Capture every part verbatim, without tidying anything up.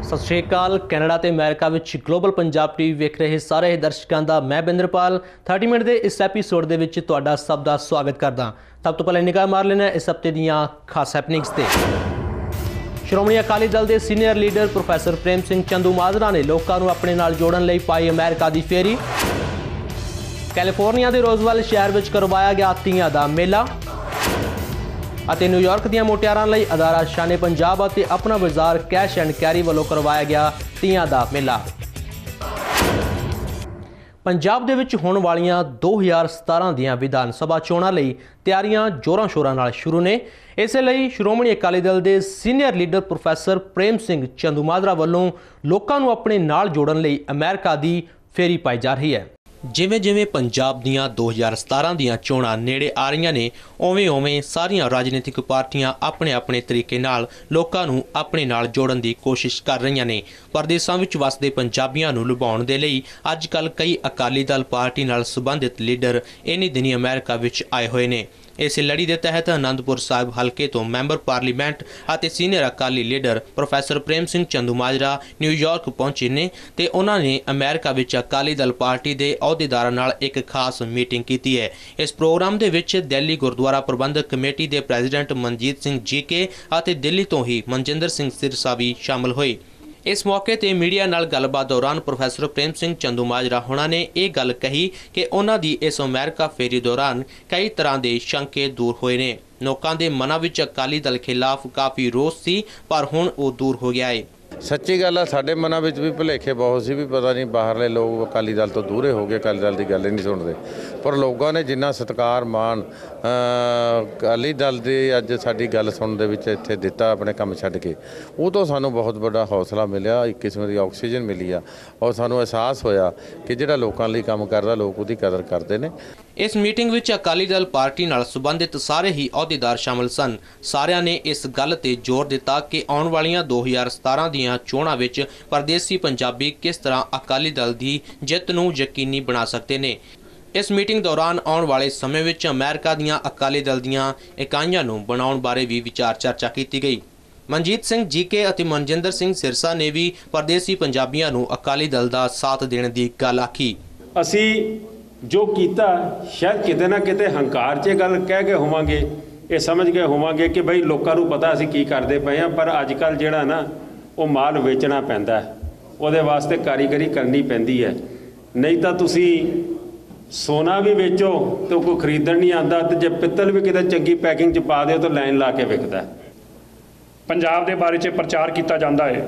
सत श्री अकाल। कैनेडा ते अमेरिका विच ग्लोबल पंजाब टीवी वेख रहे सारे दर्शकों का मैं बिंदरपाल तीस मिनट के इस एपीसोड दे विच तुहाडा सब दा स्वागत करदा। सब तो पहले निगाह मार लेना इस हफ्ते दीयां खास हैपनिंग्स ते। श्रोमणी अकाली दल के senior leader professor Prem Singh Chandumajra ने लोगों को अपने नाल जोड़न लई पाई अमेरिका की फेरी। कैलीफोर्निया के रोजवेल शहर में करवाया गया तीयां दा मेला। ਅਤੇ न्यूयॉर्क ਦੀਆਂ ਮੁਟਿਆਰਾਂ ਲਈ ਅਦਾਰਾ ਸ਼ਾਨੇ पंजाब ਅਤੇ अपना बाजार कैश एंड कैरी ਵੱਲੋਂ ਕਰਵਾਇਆ ਗਿਆ ਤੀਆਂ ਦਾ ਮੇਲਾ। पंजाब ਦੇ ਵਿੱਚ ਹੋਣ ਵਾਲੀਆਂ दो हज़ार सतारह ਦੀਆਂ ਵਿਧਾਨ ਸਭਾ ਚੋਣਾਂ ਲਈ ਤਿਆਰੀਆਂ ਜ਼ੋਰਾਂ ਸ਼ੋਰਾਂ ਨਾਲ ਸ਼ੁਰੂ ਨੇ। ਇਸੇ ਲਈ ਸ਼੍ਰੋਮਣੀ ਅਕਾਲੀ ਦਲ ਦੇ senior leader professor Prem Singh Chandumajra ਵੱਲੋਂ ਲੋਕਾਂ ਨੂੰ ਆਪਣੇ ਨਾਲ ਜੋੜਨ ਲਈ ਅਮਰੀਕਾ ਦੀ ਫੇਰੀ ਪਾਈ ਜਾ ਰਹੀ ਹੈ। ਜਿਵੇਂ ਜਿਵੇਂ ਪੰਜਾਬ ਦੀਆਂ दो हज़ार सतारह ਦੀਆਂ ਚੋਣਾਂ ਨੇੜੇ ਆ ਰਹੀਆਂ ਨੇ ਉਵੇਂ ਉਵੇਂ ਸਾਰੀਆਂ ਰਾਜਨੀਤਿਕ ਪਾਰਟੀਆਂ ਆਪਣੇ ਆਪਣੇ ਤਰੀਕੇ ਨਾਲ ਲੋਕਾਂ ਨੂੰ ਆਪਣੇ ਨਾਲ ਜੋੜਨ ਦੀ ਕੋਸ਼ਿਸ਼ ਕਰ ਰਹੀਆਂ ਨੇ। ਪਰਦੇਸਾਂ ਵਿੱਚ ਵਸਦੇ ਪੰਜਾਬੀਆਂ ਨੂੰ ਲੁਭਾਉਣ ਦੇ ਲਈ ਅੱਜ ਕੱਲ੍ਹ ਕਈ ਅਕਾਲੀ ਦਲ ਪਾਰਟੀ ਨਾਲ ਸੰਬੰਧਿਤ ਲੀਡਰ ਇਨੀ ਦਿਨੀ ਅਮਰੀਕਾ ਵਿੱਚ ਆਏ ਹੋਏ ਨੇ। इस लड़ी के तहत आनंदपुर साहिब हल्के तो मैंबर पार्लीमेंट और senior Akali leader professor Prem Singh Chandumajra New York पहुंचे ने ते उन्होंने अमेरिका विच अकाली दल पार्टी के अहुदेदारां नाल एक खास मीटिंग की है। इस प्रोग्राम के विच दिल्ली गुरुद्वारा प्रबंधक कमेटी के प्रेजिडेंट मनजीत सिंह जी के और दिल्ली तो ही मनजिंदर सिंह सिरसा भी शामिल हुए। इस मौके ते मीडिया नाल गलबात दौरान प्रोफैसर प्रेम सिंह चंदूमाजरा होना ने यह गल कही कि उन्हां दी इस अमेरिका फेरी दौरान कई तरह के शंके दूर होए ने। लोकां दे मनां विच अकाली दल खिलाफ काफ़ी रोस सी पर हुण वो दूर हो गया है। सच्ची गल है, साडे मनां विच भी भुलेखे बहुत सी भी पता नहीं बाहरले लोग अकाली दल तो दूरे हो गए, अकाली दल की गल ही नहीं सुनते। पर लोगों ने जिन्ना सत्कार मान अकाली दल की अज साडी गल सुनने दे विच इत्थे दिता अपने काम छड्ड के, वो तो सानू बहुत बड़ा हौसला मिलिया, एक किस्म की ऑक्सीजन मिली आ और सानू एहसास होया कि जिहड़ा लोकां लई काम करदा लोग उहदी कदर करदे ने। इस मीटिंग विच अकाली दल पार्टी नाल संबंधित सारे ही अहुदेदार शामिल सन। सारिਆਂ ने इस गल ते जोर दिता कि आउण वालियां दो हज़ार सतारह ਦੀਆਂ ਚੋਣਾਂ ਵਿੱਚ परदेसी पंजाबी किस तरह अकाली दल की जित नूं यकीनी बना सकते ने। इस मीटिंग दौरान आने वाले समय ਵਿੱਚ अमेरिका ਦੀਆਂ अकाली दल ਦੀਆਂ इकाइयां ਨੂੰ ਬਣਾਉਣ ਬਾਰੇ भी विचार चर्चा की गई। मनजीत सिंह जी के ਅਤੇ मनजिंदर सिंह सिरसा ने भी परदेसी पंजाबियों ਨੂੰ अकाली दल ਦਾ साथ देने की गल आखी। ਅਸੀਂ जो कीता शायद किते ना किते हंकार 'ਚ गल कह के होवांगे, ये समझ के होवांगे कि बई लोकां नूं पता असीं की करदे पए हां, पर अजकल जिहड़ा ना वो माल वेचना पैंदा है, ਉਹਦੇ वास्ते कारीगरी करनी पैंदी है। नहीं तो तुसी सोना भी बेचो तो कोई खरीदण नहीं आंदा, ते जे पित्तल भी किते चंगी पैकिंग 'ਚ पा दिओ तो लाइन ला के विकदा है। पंजाब दे बारे 'ਚ प्रचार किया जाता है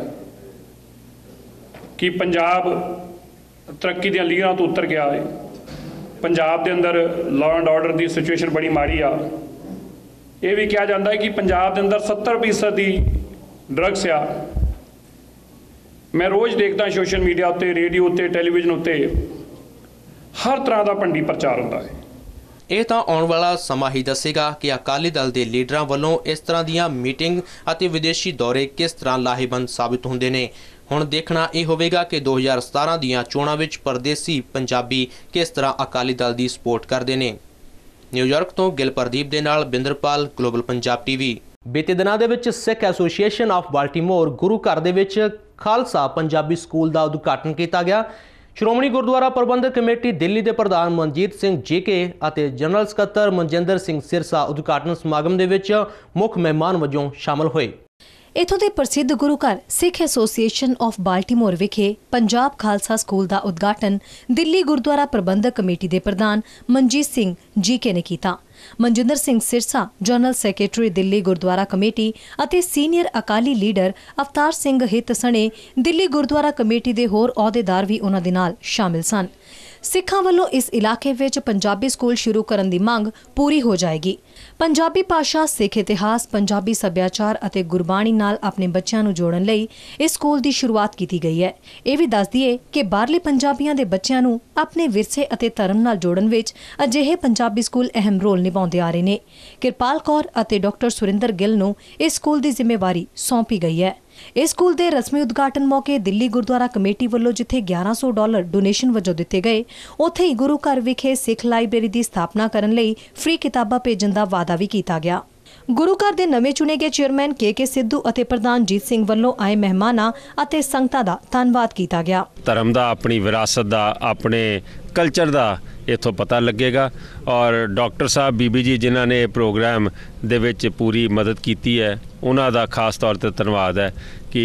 कि पंजाब तरक्की दी लीहरां तो उतर गया है, पंजाब दे अंदर लॉ एंड ऑर्डर की सिचुएशन बड़ी माड़ी आ। ये भी कहा जाता है कि पंजाब के अंदर सत्तर फीसद की ड्रग्स आ। मैं रोज़ देखता सोशल मीडिया उत्ते, रेडियो उत्ते, टैलीविजन उत्ते हर तरह का भंडी प्रचार होता है। ਇਹ ਤਾਂ ਆਉਣ ਵਾਲਾ ਸਮਾਂ ਹੀ ਦੱਸੇਗਾ ਕਿ ਅਕਾਲੀ ਦਲ ਦੇ ਲੀਡਰਾਂ ਵੱਲੋਂ ਇਸ ਤਰ੍ਹਾਂ ਦੀਆਂ ਮੀਟਿੰਗ ਅਤੇ ਵਿਦੇਸ਼ੀ ਦੌਰੇ ਕਿਸ ਤਰ੍ਹਾਂ ਲਾਹੇਵੰਦ ਸਾਬਿਤ ਹੁੰਦੇ ਨੇ। ਹੁਣ ਦੇਖਣਾ ਇਹ ਹੋਵੇਗਾ ਕਿ दो हज़ार सतारह ਦੀਆਂ ਚੋਣਾਂ ਵਿੱਚ ਪਰਦੇਸੀ ਪੰਜਾਬੀ ਕਿਸ ਤਰ੍ਹਾਂ ਅਕਾਲੀ ਦਲ ਦੀ ਸਪੋਰਟ ਕਰਦੇ ਨੇ। ਨਿਊਯਾਰਕ ਤੋਂ ਗਿਲ ਪ੍ਰਦੀਪ ਦੇ ਨਾਲ ਬਿੰਦਰਪਾਲ, ਗਲੋਬਲ ਪੰਜਾਬ ਟੀਵੀ। ਬੀਤੇ ਦਿਨਾਂ ਦੇ ਵਿੱਚ ਸਿੱਖ ਐਸੋਸੀਏਸ਼ਨ ਆਫ ਬਾਲਟੀਮੋਰ ਗੁਰੂ ਘਰ ਦੇ ਵਿੱਚ ਖਾਲਸਾ ਪੰਜਾਬੀ ਸਕੂਲ ਦਾ ਉਦਘਾਟਨ ਕੀਤਾ ਗਿਆ। श्रोमणी गुरुद्वारा प्रबंधक कमेटी दिल्ली के प्रधान मनजीत सिंह जी के और जनरल सकत्तर मनजिंदर सिंह सिरसा उद्घाटन समागम के विच मुख मेहमान वजों शामिल हुए। इथों के प्रसिद्ध गुरु घर सिख एसोसीएशन ऑफ बाल्टीमोर विखे पंजाब खालसा स्कूल का उद्घाटन दिल्ली गुरुद्वारा प्रबंधक कमेटी के प्रधान मनजीत सिंह जी के ने किया। Manjinder Singh Sirsa general secretary Delhi Gurdwara Committee और सीनियर अकाली लीडर अवतार सिंह हित सने दिल्ली गुरुद्वारा कमेटी के होर अहुदेदार भी उन्हां दे नाल शामिल सन। सिखां वालों इस इलाके विच पंजाबी स्कूल शुरू करन दी मंग पूरी हो जाएगी। पंजाबी भाषा, सिख इतिहास, पंजाबी सभ्याचार और गुरबाणी नाल अपने बच्चों नूं जोड़न लई इस स्कूल की शुरुआत की गई है। यह भी दस दईए कि बाहरले पंजाबियों के बच्चों नूं अपने विरसे और धर्म नाल जोड़न विच अजिहे पंजाबी स्कूल अहम रोल निभाउंदे आ रहे ने। किरपाल कौर और डॉक्टर सुरिंदर गिल नूं इस स्कूल की जिम्मेवारी सौंपी गई है। इस स्कूल के रस्मी उद्घाटन मौके दिल्ली गुरुद्वारा कमेटी वालों जिथे ग्यारह सौ डॉलर डोनेशन वजों दिते गए, उत्थे ही गुरु घर विखे सिख लाइब्रेरी की स्थापना करने लई फ्री किताबां भेजण दा वादा भी किया गया। ਗੁਰੂ ਘਰ ਦੇ ਨਵੇਂ ਚੁਣੇ ਗਏ ਚੇਅਰਮੈਨ ਕੇ ਕੇ ਸਿੱਧੂ ਅਤੇ ਪ੍ਰਧਾਨ ਜੀਤ ਸਿੰਘ ਵੱਲੋਂ ਆਏ ਮਹਿਮਾਨਾਂ ਅਤੇ ਸੰਗਤਾਂ ਦਾ ਧੰਨਵਾਦ ਕੀਤਾ ਗਿਆ। ਧਰਮ ਦਾ, ਆਪਣੀ ਵਿਰਾਸਤ ਦਾ, ਆਪਣੇ ਕਲਚਰ ਦਾ ਇੱਥੋਂ ਪਤਾ ਲੱਗੇਗਾ। ਔਰ ਡਾਕਟਰ ਸਾਹਿਬ ਬੀਬੀ ਜੀ ਜਿਨ੍ਹਾਂ ਨੇ ਪ੍ਰੋਗਰਾਮ ਦੇ ਵਿੱਚ ਪੂਰੀ ਮਦਦ ਕੀਤੀ ਹੈ, ਉਹਨਾਂ ਦਾ ਖਾਸ ਤੌਰ 'ਤੇ ਧੰਨਵਾਦ ਹੈ ਕਿ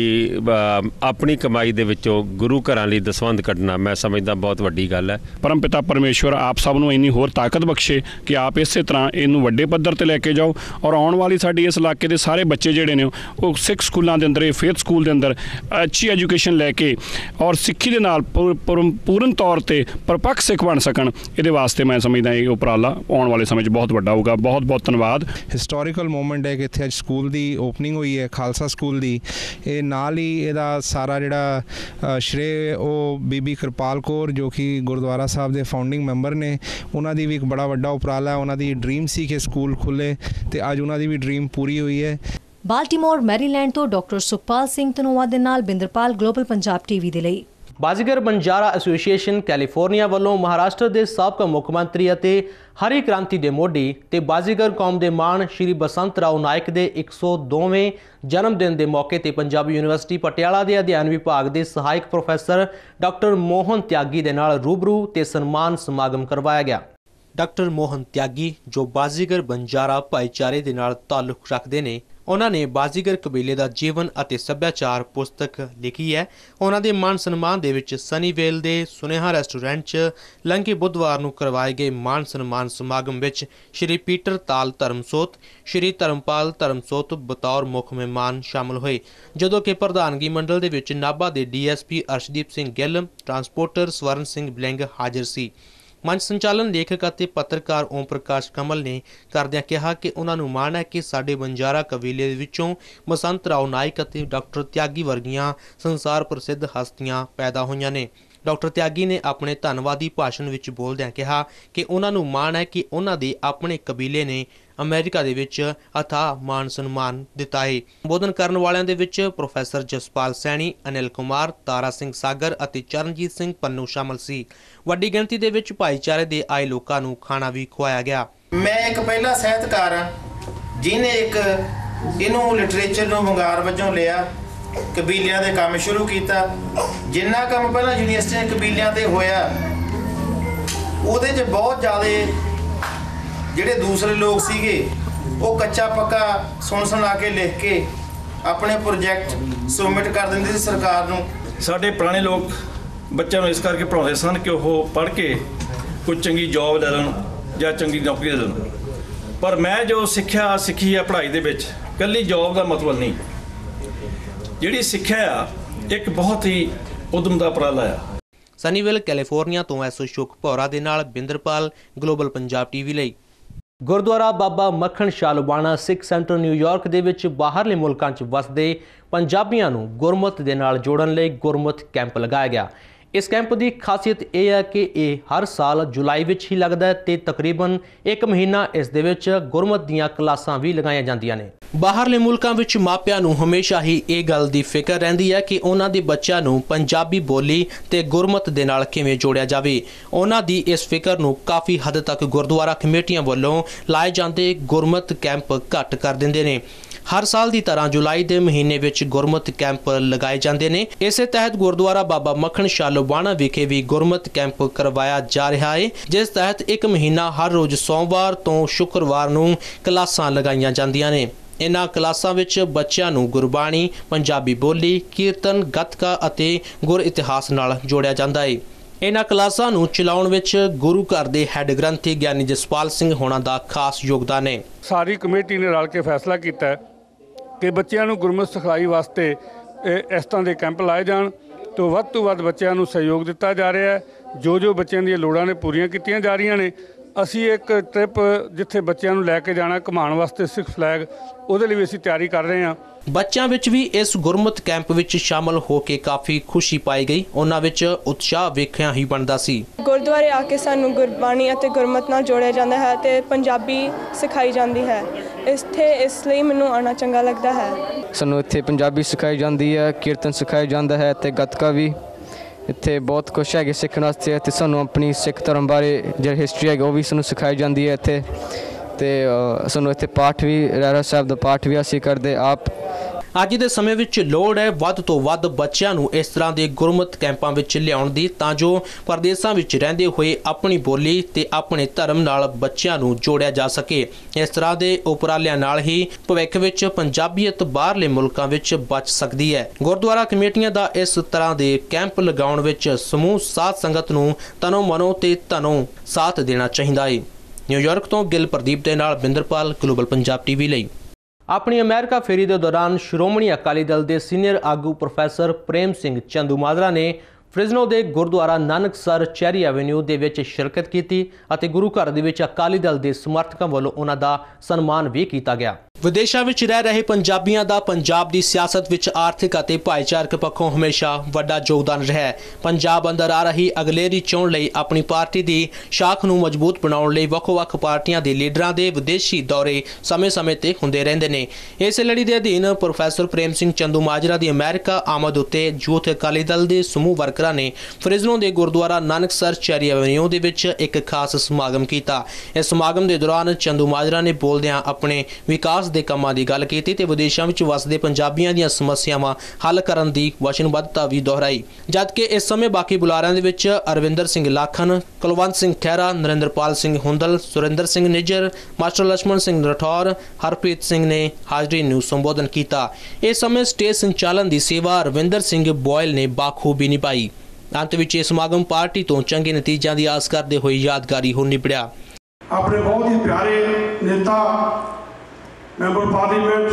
ਆਪਣੀ ਕਮਾਈ ਦੇ ਵਿੱਚੋਂ ਗੁਰੂ ਘਰਾਂ ਲਈ ਦਸਵੰਧ ਕੱਢਣਾ ਮੈਂ ਸਮਝਦਾ ਬਹੁਤ ਵੱਡੀ ਗੱਲ ਹੈ। ਪਰਮ ਪਿਤਾ ਪਰਮੇਸ਼ਵਰ ਆਪ ਸਭ ਨੂੰ ਇੰਨੀ ਹੋਰ ਤਾਕਤ ਬਖਸ਼ੇ ਕਿ ਆਪ ਇਸੇ ਤਰ੍ਹਾਂ ਇਹਨੂੰ ਵੱਡੇ ਪੱਧਰ ਤੇ ਲੈ ਕੇ ਜਾਓ ਔਰ ਆਉਣ ਵਾਲੀ ਸਾਡੀ ਇਸ ਇਲਾਕੇ ਦੇ ਸਾਰੇ ਬੱਚੇ ਜਿਹੜੇ ਨੇ ਉਹ ਸਿੱਖ ਸਕੂਲਾਂ ਦੇ ਅੰਦਰ, ਇਹ ਫੇਥ ਸਕੂਲ ਦੇ ਅੰਦਰ ਅੱਛੀ ਐਜੂਕੇਸ਼ਨ ਲੈ ਕੇ ਔਰ ਸਿੱਖੀ ਦੇ ਨਾਲ ਪੂਰਨ ਤੌਰ ਤੇ ਪਰਪੱਕ ਸਿੱਖ ਬਣ ਸਕਣ। ਇਹਦੇ ਵਾਸਤੇ ਮੈਂ ਸਮਝਦਾ ਇਹ ਉਪਰਾਲਾ ਆਉਣ ਵਾਲੇ ਸਮੇਂ 'ਚ ਬਹੁਤ ਵੱਡਾ ਹੋਊਗਾ। ਬਹੁਤ ਬਹੁਤ ਧੰਨਵਾਦ। ਹਿਸਟੋਰੀਕਲ ਮੂਮੈਂਟ ਹੈ ਕਿ ਇੱਥੇ ਅੱਜ ਸਕੂਲ ਦੀ ਓਪਨਿੰਗ ਹੋਈ ਹੈ, ਖਾਲਸਾ ਸਕੂਲ ਦੀ। ਇਹ ਨਾਲ ਹੀ ਇਹਦਾ ਸਾਰਾ ਜਿਹੜਾ ਸ਼੍ਰੇ ਉਹ ਬੀਬੀ ਕਿਰਪਾਲ ਕੌਰ ਜੋ ਕਿ ਗੁਰਦੁਆਰਾ ਸਾਹਿਬ ਦੇ ਫਾਊਂਡਿੰਗ ਮੈਂਬਰ ਨੇ, ਉਹਨਾਂ ਦੀ ਵੀ ਇੱਕ ਬੜਾ ਵੱਡਾ ਉਪਰਾਲਾ ਹੈ। ਉਹਨਾਂ ਦੀ ਡ੍ਰੀਮ ਸੀ ਕਿ ਸਕੂਲ ਖੁੱਲ੍ਹੇ ਤੇ ਅੱਜ ਉਹਨਾਂ ਦੀ ਵੀ ਡ੍ਰੀਮ ਪੂਰੀ ਹੋਈ ਹੈ। ਬਾਲਟਿਮੋਰ, ਮੈਰੀਲੈਂਡ ਤੋਂ ਡਾਕਟਰ ਸੁਖਪਾਲ ਸਿੰਘ ਧਨੋਆ ਦੇ ਨਾਲ ਬਿੰਦਰਪਾਲ, ਗਲੋਬਲ ਪੰਜਾਬ ਟੀਵੀ ਦੇ ਲਈ। ਬਾਜ਼ੀਗਰ ਬੰਜਾਰਾ ਐਸੋਸੀਏਸ਼ਨ ਕੈਲੀਫੋਰਨੀਆ ਵੱਲੋਂ ਮਹਾਰਾਸ਼ਟਰ ਦੇ ਸਾਬਕਾ ਮੁੱਖ ਮੰਤਰੀ ਅਤੇ ਹਰੀ ਕ੍ਰਾਂਤੀ ਦੇ ਮੋਢੀ ਤੇ ਬਾਜ਼ੀਗਰ ਕੌਮ ਦੇ ਮਾਣ ਸ਼੍ਰੀ ਬਸੰਤ ਰਾਓ ਨਾਇਕ ਦੇ ਇੱਕ ਸੌ ਦੋਵੇਂ ਜਨਮ ਦਿਨ ਦੇ ਮੌਕੇ ਤੇ ਪੰਜਾਬੀ ਯੂਨੀਵਰਸਿਟੀ ਪਟਿਆਲਾ ਦੇ ਅਧਿਐਨ ਵਿਭਾਗ ਦੇ ਸਹਾਇਕ ਪ੍ਰੋਫੈਸਰ ਡਾਕਟਰ ਮੋਹਨ ਤਿਆਗੀ ਦੇ ਨਾਲ ਰੂਬਰੂ ਤੇ ਸਨਮਾਨ ਸਮਾਗਮ ਕਰਵਾਇਆ ਗਿਆ। ਡਾਕਟਰ ਮੋਹਨ ਤਿਆਗੀ ਜੋ ਬਾਜ਼ੀਗਰ ਬੰਜਾਰਾ ਭਾਈਚਾਰੇ ਦੇ ਨਾਲ ਤਾਲੁਕ ਰੱਖਦੇ ਨੇ, ਉਹਨਾਂ ਨੇ ਬਾਜ਼ੀਗਰ ਕਬੀਲੇ ਦਾ ਜੀਵਨ ਅਤੇ ਸੱਭਿਆਚਾਰ ਪੁਸਤਕ ਲਿਖੀ ਹੈ। ਉਹਨਾਂ ਦੇ ਮਾਣ ਸਨਮਾਨ ਦੇ ਵਿੱਚ ਸਨੀਵੇਲ ਦੇ ਸੁਨੇਹਾ ਰੈਸਟੋਰੈਂਟ 'ਚ ਲੰਘੇ ਬੁੱਧਵਾਰ ਨੂੰ ਕਰਵਾਏ ਗਏ ਮਾਣ ਸਨਮਾਨ ਸਮਾਗਮ ਵਿੱਚ ਸ਼੍ਰੀ ਪੀਟਰ ਤਾਲ ਧਰਮਸੋਤ, ਸ਼੍ਰੀ ਧਰਮਪਾਲ ਧਰਮਸੋਤ ਬਤੌਰ ਮੁੱਖ ਮਹਿਮਾਨ ਸ਼ਾਮਲ ਹੋਏ, ਜਦੋਂ ਕਿ ਪ੍ਰਧਾਨਗੀ ਮੰਡਲ ਦੇ ਵਿੱਚ ਨਾਭਾ ਦੇ D S P Arshdeep Singh Gill, transporter Swaran Singh Balling ਹਾਜ਼ਰ ਸੀ। ਮੰਚ ਸੰਚਾਲਨ ਲੇਖਕ ਅਤੇ ਪੱਤਰਕਾਰ ਓਮ ਪ੍ਰਕਾਸ਼ ਕਮਲ ਨੇ ਕਰਦਿਆਂ ਕਿਹਾ ਕਿ ਉਹਨਾਂ ਨੂੰ ਮਾਣ ਹੈ ਕਿ ਸਾਡੇ ਬੰਜਾਰਾ ਕਬੀਲੇ ਵਿੱਚੋਂ ਬਸੰਤ ਰਾਓ ਨਾਇਕ ਅਤੇ ਡਾਕਟਰ ਤਿਆਗੀ ਵਰਗੀਆਂ ਸੰਸਾਰ ਪ੍ਰਸਿੱਧ ਹਸਤੀਆਂ ਪੈਦਾ ਹੋਈਆਂ ਨੇ। ਡਾਕਟਰ ਤਿਆਗੀ ਨੇ ਆਪਣੇ ਧੰਨਵਾਦੀ ਭਾਸ਼ਣ ਵਿੱਚ ਬੋਲਦਿਆਂ ਕਿਹਾ ਕਿ ਉਹਨਾਂ ਨੂੰ ਮਾਣ ਹੈ ਕਿ ਉਹਨਾਂ ਦੇ ਆਪਣੇ ਕਬੀਲੇ ਨੇ ਅਮਰੀਕਾ ਦੇ ਵਿੱਚ ਅਥਾਹ ਮਾਣ ਸਨਮਾਨ ਦਿੱਤਾ ਹੈ। ਸੰਬੋਧਨ ਕਰਨ ਵਾਲਿਆਂ ਦੇ ਵਿੱਚ ਪ੍ਰੋਫੈਸਰ ਜਸਪਾਲ ਸੈਣੀ, ਅਨਿਲ ਕੁਮਾਰ, ਤਾਰਾ ਸਿੰਘ ਸਾਗਰ ਅਤੇ ਚਰਨਜੀਤ ਸਿੰਘ ਪੰਨੂ ਸ਼ਾਮਲ ਸੀ। ਵੱਡੀ ਗਿਣਤੀ ਦੇ ਵਿੱਚ ਭਾਈਚਾਰੇ ਦੇ ਆਏ ਲੋਕਾਂ ਨੂੰ ਖਾਣਾ ਵੀ ਖਵਾਇਆ ਗਿਆ। ਮੈਂ ਇੱਕ ਪਹਿਲਾ ਸਾਹਿਤਕਾਰ ਹਾਂ ਜਿਹਨੇ ਇੱਕ ਇਹਨੂੰ ਲਿਟਰੇਚਰ ਨੂੰ ਵੰਗਾਰ ਵਜੋਂ ਲਿਆ, ਕਬੀਲਿਆਂ ਦੇ ਕੰਮ ਸ਼ੁਰੂ ਕੀਤਾ। ਜਿੰਨਾ ਕੰਮ ਪਹਿਲਾਂ ਯੂਨੀਵਰਸਿਟੀ ਕਬੀਲਿਆਂ ਤੇ ਹੋਇਆ ਉਹਦੇ 'ਚ ਬਹੁਤ ਜ਼ਿਆਦਾ ਜਿਹੜੇ ਦੂਸਰੇ ਲੋਕ ਸੀਗੇ ਉਹ ਕੱਚਾ ਪੱਕਾ ਸੁਣ ਸੁਣਾ ਕੇ ਲਿਖ ਕੇ ਆਪਣੇ ਪ੍ਰੋਜੈਕਟ ਸਬਮਿਟ ਕਰ ਦਿੰਦੇ ਸੀ ਸਰਕਾਰ ਨੂੰ। ਸਾਡੇ ਪੁਰਾਣੇ ਲੋਕ ਬੱਚਿਆਂ ਨੂੰ ਇਸ ਕਰਕੇ ਪੜ੍ਹਾਉਂਦੇ ਸਨ ਕਿ ਉਹ ਪੜ੍ਹ ਕੇ ਕੋਈ ਚੰਗੀ ਜੌਬ ਲੈ ਲੈਣ ਜਾਂ ਚੰਗੀ ਨੌਕਰੀ ਲੈ ਲੈਣ। ਪਰ ਮੈਂ ਜੋ ਸਿੱਖਿਆ ਸਿੱਖੀ ਆ ਪੜ੍ਹਾਈ ਦੇ ਵਿੱਚ ਇਕੱਲੀ ਜੌਬ ਦਾ ਮਤਲਬ ਨਹੀਂ। ਜਿਹੜੀ ਸਿੱਖਿਆ ਆ ਇੱਕ ਬਹੁਤ ਹੀ ਉਦਮ ਦਾ ਉਪਰਾਲਾ ਆ। ਸਨੀਵਿਲ, ਕੈਲੀਫੋਰਨੀਆ ਤੋਂ ਐਸ ਅਸ਼ੋਕ ਭੌਰਾ ਦੇ ਨਾਲ ਬਿੰਦਰਪਾਲ, ਗਲੋਬਲ ਪੰਜਾਬ ਟੀਵੀ ਲਈ। ਗੁਰਦੁਆਰਾ ਬਾਬਾ ਮੱਖਣ ਸ਼ਾਹ ਲੁਬਾਣਾ ਸਿੱਖ ਸੈਂਟਰ ਨਿਊਯਾਰਕ ਦੇ ਵਿੱਚ ਬਾਹਰਲੇ ਮੁਲਕਾਂ 'ਚ ਵਸਦੇ ਪੰਜਾਬੀਆਂ ਨੂੰ ਗੁਰਮਤ ਦੇ ਨਾਲ ਜੋੜਨ ਲਈ ਗੁਰਮਤ ਕੈਂਪ ਲਗਾਇਆ ਗਿਆ। ਇਸ ਕੈਂਪ ਦੀ ਖਾਸੀਅਤ ਇਹ ਹੈ ਕਿ ਇਹ ਹਰ ਸਾਲ ਜੁਲਾਈ ਵਿੱਚ ਹੀ ਲੱਗਦਾ ਹੈ ਤੇ ਤਕਰੀਬਨ ਇੱਕ ਮਹੀਨਾ ਇਸ ਦੇ ਵਿੱਚ ਗੁਰਮਤ ਦੀਆਂ ਕਲਾਸਾਂ ਵੀ ਲਗਾਈਆਂ ਜਾਂਦੀਆਂ ਨੇ। ਬਾਹਰਲੇ ਮੁਲਕਾਂ ਵਿੱਚ ਮਾਪਿਆਂ ਨੂੰ ਹਮੇਸ਼ਾ ਹੀ ਇਹ ਗੱਲ ਦੀ ਫਿਕਰ ਰਹਿੰਦੀ ਹੈ ਕਿ ਉਹਨਾਂ ਦੇ ਬੱਚਿਆਂ ਨੂੰ ਪੰਜਾਬੀ ਬੋਲੀ ਤੇ ਗੁਰਮਤ ਦੇ ਨਾਲ ਕਿਵੇਂ ਜੋੜਿਆ ਜਾਵੇ। ਉਹਨਾਂ ਦੀ ਇਸ ਫਿਕਰ ਨੂੰ ਕਾਫੀ ਹੱਦ ਤੱਕ ਗੁਰਦੁਆਰਾ ਕਮੇਟੀਆਂ ਵੱਲੋਂ ਲਾਏ ਜਾਂਦੇ ਗੁਰਮਤ ਕੈਂਪ ਘੱਟ ਕਰ ਦਿੰਦੇ ਨੇ। ਹਰ ਸਾਲ ਦੀ ਤਰ੍ਹਾਂ ਜੁਲਾਈ ਦੇ ਮਹੀਨੇ ਵਿੱਚ ਗੁਰਮਤ ਕੈਂਪ ਲਗਾਏ ਜਾਂਦੇ ਨੇ। ਇਸੇ ਤਹਿਤ ਗੁਰਦੁਆਰਾ ਬਾਬਾ ਮੱਖਣ ਸ਼ਾਹ ਲੁਬਾਣਾ ਵਿਖੇ ਵੀ ਗੁਰਮਤ ਕੈਂਪ ਕਰਵਾਇਆ ਜਾ ਰਿਹਾ ਹੈ, ਜਿਸ ਤਹਿਤ ਇੱਕ ਮਹੀਨਾ ਹਰ ਰੋਜ਼ ਸੋਮਵਾਰ ਤੋਂ ਸ਼ੁੱਕਰਵਾਰ ਨੂੰ ਕਲਾਸਾਂ ਲਗਾਈਆਂ ਜਾਂਦੀਆਂ ਨੇ। ਇਨ੍ਹਾਂ ਕਲਾਸਾਂ ਵਿੱਚ ਬੱਚਿਆਂ ਨੂੰ ਗੁਰਬਾਣੀ, ਪੰਜਾਬੀ ਬੋਲੀ, ਕੀਰਤਨ, ਗੱਤਕਾ ਅਤੇ ਗੁਰ ਇਤਿਹਾਸ ਨਾਲ ਜੋੜਿਆ ਜਾਂਦਾ ਹੈ। ਇਨ੍ਹਾਂ ਕਲਾਸਾਂ ਨੂੰ ਚਲਾਉਣ ਵਿੱਚ ਗੁਰੂ ਘਰ ਦੇ ਹੈੱਡ ਗ੍ਰੰਥੀ ਗਿਆਨੀ ਜਸਪਾਲ ਸਿੰਘ ਹੋਣਾ ਦਾ ਖਾਸ ਯੋਗਦਾਨ ਹੈ। ਸਾਰੀ ਕਮੇਟੀ ਨੇ ਰਲ ਕੇ ਫੈਸਲਾ ਕੀਤਾ ਕਿ ਬੱਚਿਆਂ ਨੂੰ ਗੁਰਮਤਿ ਸਿਖਲਾਈ ਵਾਸਤੇ ਇਸ ਤਰ੍ਹਾਂ ਦੇ ਕੈਂਪ ਲਾਏ ਜਾਣ ਤੋਂ ਵੱਧ ਤੋਂ ਵੱਧ ਬੱਚਿਆਂ ਨੂੰ ਸਹਿਯੋਗ ਦਿੱਤਾ ਜਾ ਰਿਹਾ ਹੈ। ਜੋ ਜੋ ਬੱਚਿਆਂ ਦੀਆਂ ਲੋੜਾਂ ਨੇ ਪੂਰੀਆਂ ਕੀਤੀਆਂ ਜਾ ਰਹੀਆਂ ਨੇ। ਅਸੀਂ ਇੱਕ ਟ੍ਰਿਪ ਜਿੱਥੇ ਬੱਚਿਆਂ ਨੂੰ ਲੈ ਕੇ ਜਾਣਾ ਘੁਮਾਉਣ ਵਾਸਤੇ ਸਿੱਖ ਫਲੈਗ, ਉਹਦੇ ਲਈ ਵੀ ਅਸੀਂ ਤਿਆਰੀ ਕਰ ਰਹੇ ਹਾਂ। ਬੱਚਿਆਂ ਵਿੱਚ ਵੀ ਇਸ ਗੁਰਮਤ ਕੈਂਪ ਵਿੱਚ ਸ਼ਾਮਲ ਹੋ ਕੇ ਕਾਫੀ ਖੁਸ਼ੀ ਪਾਈ ਗਈ। ਉਹਨਾਂ ਵਿੱਚ ਉਤਸ਼ਾਹ ਵੇਖਿਆ ਹੀ ਬਣਦਾ ਸੀ। ਗੁਰਦੁਆਰੇ ਆ ਕੇ ਸਾਨੂੰ ਗੁਰਬਾਣੀ ਅਤੇ ਗੁਰਮਤ ਨਾਲ ਜੋੜਿਆ ਜਾਂਦਾ ਹੈ ਤੇ ਪੰਜਾਬੀ ਸਿਖਾਈ ਜਾਂਦੀ ਹੈ। ਇੱਥੇ ਇਸ ਲਈ ਮੈਨੂੰ ਆਉਣਾ ਚੰਗਾ ਲੱਗਦਾ ਹੈ। ਸਾਨੂੰ ਇੱਥੇ ਪੰਜਾਬੀ ਸਿਖਾਈ ਜਾਂਦੀ ਹੈ, ਕੀਰਤਨ ਸਿਖਾਇਆ ਜਾਂਦਾ ਹੈ ਅਤੇ ਗੱਤਕਾ ਵੀ। ਇੱਥੇ ਬਹੁਤ ਕੁਛ ਹੈਗੇ ਸਿੱਖਣ ਵਾਸਤੇ ਅਤੇ ਸਾਨੂੰ ਆਪਣੀ ਸਿੱਖ ਧਰਮ ਬਾਰੇ ਜਿਹੜੀ ਹਿਸਟਰੀ ਹੈਗੀ ਉਹ ਵੀ ਸਾਨੂੰ ਸਿਖਾਈ ਜਾਂਦੀ ਹੈ ਇੱਥੇ। ਤੇ ਅ, ਸਾਨੂੰ ਇੱਥੇ ਪਾਠ ਵੀ ਰਹਿਰਾਸ ਸਾਹਿਬ ਦਾ ਪਾਠ ਵੀ ਅਸੀਂ ਕਰਦੇ ਆਪ। ਅੱਜ ਦੇ ਸਮੇਂ ਵਿੱਚ ਲੋੜ ਹੈ ਵੱਧ ਤੋਂ ਵੱਧ ਬੱਚਿਆਂ ਨੂੰ ਇਸ ਤਰ੍ਹਾਂ ਦੇ ਗੁਰਮਤਿ ਕੈਂਪਾਂ ਵਿੱਚ ਲਿਆਉਣ ਦੀ, ਤਾਂ ਜੋ ਪ੍ਰਦੇਸ਼ਾਂ ਵਿੱਚ ਰਹਿੰਦੇ ਹੋਏ ਆਪਣੀ ਬੋਲੀ ਤੇ ਆਪਣੇ ਧਰਮ ਨਾਲ ਬੱਚਿਆਂ ਨੂੰ ਜੋੜਿਆ ਜਾ ਸਕੇ। ਇਸ ਤਰ੍ਹਾਂ ਦੇ ਉਪਰਾਲਿਆਂ ਨਾਲ ਹੀ ਭਵਿੱਖ ਵਿੱਚ ਪੰਜਾਬੀਅਤ ਬਾਹਰਲੇ ਮੁਲਕਾਂ ਵਿੱਚ ਬਚ ਸਕਦੀ ਹੈ। ਗੁਰਦੁਆਰਾ ਕਮੇਟੀਆਂ ਦਾ ਇਸ ਤਰ੍ਹਾਂ ਦੇ ਕੈਂਪ ਲਗਾਉਣ ਵਿੱਚ ਸਮੂਹ ਸਾਧ ਸੰਗਤ ਨੂੰ ਤਨੋਂ ਮਨੋਂ ਤੇ ਧਨੋਂ ਸਾਥ ਦੇਣਾ ਚਾਹੀਦਾ ਹੈ। ਨਿਊਯਾਰਕ ਤੋਂ ਗਿਲ ਪ੍ਰਦੀਪ ਦੇ ਨਾਲ ਬਿੰਦਰਪਾਲ, ਗਲੋਬਲ ਪੰਜਾਬ ਟੀਵੀ ਲਈ। ਆਪਣੀ ਅਮਰੀਕਾ ਫੇਰੀ ਦੇ ਦੌਰਾਨ ਸ਼੍ਰੋਮਣੀ ਅਕਾਲੀ ਦਲ ਦੇ ਸੀਨੀਅਰ ਆਗੂ ਪ੍ਰੋਫੈਸਰ ਪ੍ਰੇਮ ਸਿੰਘ ਚੰਦੂਮਾਜਰਾ ਨੇ ਫ੍ਰਿਜ਼ਨੋ ਦੇ ਗੁਰਦੁਆਰਾ ਨਾਨਕਸਰ ਚੈਰੀ ਐਵੇਨਿਊ ਦੇ ਵਿੱਚ ਸ਼ਿਰਕਤ ਕੀਤੀ ਅਤੇ ਗੁਰੂ ਘਰ ਦੇ ਵਿੱਚ ਅਕਾਲੀ ਦਲ ਦੇ ਸਮਰਥਕਾਂ ਵੱਲੋਂ ਉਹਨਾਂ ਦਾ ਸਨਮਾਨ ਵੀ ਕੀਤਾ ਗਿਆ। ਵਿਦੇਸ਼ਾਂ ਵਿੱਚ ਰਹਿ ਰਹੇ ਪੰਜਾਬੀਆਂ ਦਾ ਪੰਜਾਬ ਦੀ ਸਿਆਸਤ ਵਿੱਚ ਆਰਥਿਕ ਅਤੇ ਭਾਈਚਾਰਕ ਪੱਖੋਂ ਹਮੇਸ਼ਾ ਵੱਡਾ ਯੋਗਦਾਨ ਰਿਹਾ ਹੈ। ਪੰਜਾਬ ਅੰਦਰ ਆ ਰਹੀ ਅਗਲੇਰੀ ਚੋਣ ਲਈ ਆਪਣੀ ਪਾਰਟੀ ਦੀ ਸ਼ਾਖ ਨੂੰ ਮਜ਼ਬੂਤ ਬਣਾਉਣ ਲਈ ਵੱਖ-ਵੱਖ ਪਾਰਟੀਆਂ ਦੇ ਲੀਡਰਾਂ ਦੇ ਵਿਦੇਸ਼ੀ ਦੌਰੇ ਸਮੇਂ-ਸਮੇਂ ਤੇ ਹੁੰਦੇ ਰਹਿੰਦੇ ਨੇ। ਇਸ ਲੜੀ ਦੇ ਅਧੀਨ ਪ੍ਰੋਫੈਸਰ ਪ੍ਰੇਮ ਸਿੰਘ ਚੰਦੂਮਾਜਰਾ ਦੀ ਅਮਰੀਕਾ ਆਮਦ ਉੱਤੇ ਯੂਥ ਅਕਾਲੀ ਦਲ ਦੇ ਸਮੂਹ ਵਰਕਰਾਂ ਨੇ ਫ੍ਰਿਜ਼ਨੋ ਦੇ ਗੁਰਦੁਆਰਾ ਨਾਨਕਸਰ ਚੈਰੀ ਐਵੇਨਿਊ ਦੇ ਵਿੱਚ ਇੱਕ ਖਾਸ ਸਮਾਗਮ ਕੀਤਾ। ਇਸ ਸਮਾਗਮ ਦੇ ਦੌਰਾਨ ਚੰਦੂਮਾਜਰਾ ਨੇ ਬੋਲਦਿਆਂ ਆਪਣੇ ਵਿਕਾਸ ਦੇ ਕੰਮਾਂ ਦੀ ਗੱਲ ਕੀਤੀ ਤੇ ਵਿਦੇਸ਼ਾਂ ਵਿੱਚ ਵਸਦੇ ਪੰਜਾਬੀਆਂ ਦੀਆਂ ਸਮੱਸਿਆਵਾਂ ਹੱਲ ਕਰਨ ਦੀ ਵਚਨਬੱਧਤਾ ਵੀ ਦੁਹਰਾਈ। ਜਦਕਿ ਇਸ ਸਮੇਂ ਬਾਕੀ ਬੁਲਾਰਿਆਂ ਦੇ ਵਿੱਚ ਅਰਵਿੰਦਰ ਸਿੰਘ ਲਾਖਨ, ਕੁਲਵੰਤ ਸਿੰਘ ਖਹਿਰਾ, ਨਰਿੰਦਰਪਾਲ ਸਿੰਘ ਹੁੰਦਲ, ਸੁਰਿੰਦਰ ਸਿੰਘ ਨਿੱਜਰ, ਮਾਸਟਰ ਲక్ష్మణ ਸਿੰਘ ਰਠੌਰ, ਹਰਪ੍ਰੀਤ ਸਿੰਘ ਨੇ ਹਾਜ਼ਰੀ ਨੂੰ ਸੰਬੋਧਨ ਕੀਤਾ। ਇਸ ਸਮੇਂ ਸਟੇਜ ਸੰਚਾਲਨ ਦੀ ਸੇਵਾ ਅਰਵਿੰਦਰ ਸਿੰਘ ਬੋਇਲ ਨੇ ਬਾਖੂਬੀ ਨਿਭਾਈ। ਅੰਤ ਵਿੱਚ ਇਹ ਸਮਾਗਮ ਪਾਰਟੀ ਤੋਂ ਚੰਗੇ ਨਤੀਜਿਆਂ ਦੀ ਆਸ ਕਰਦੇ ਹੋਏ ਯਾਦਗਾਰੀ ਹੋ ਨਿਬੜਿਆ। ਆਪਣੇ ਬਹੁਤ ਹੀ ਪਿਆਰੇ ਨੇਤਾ ਮੈਂਬਰ ਪਾਰਲੀਮੈਂਟ,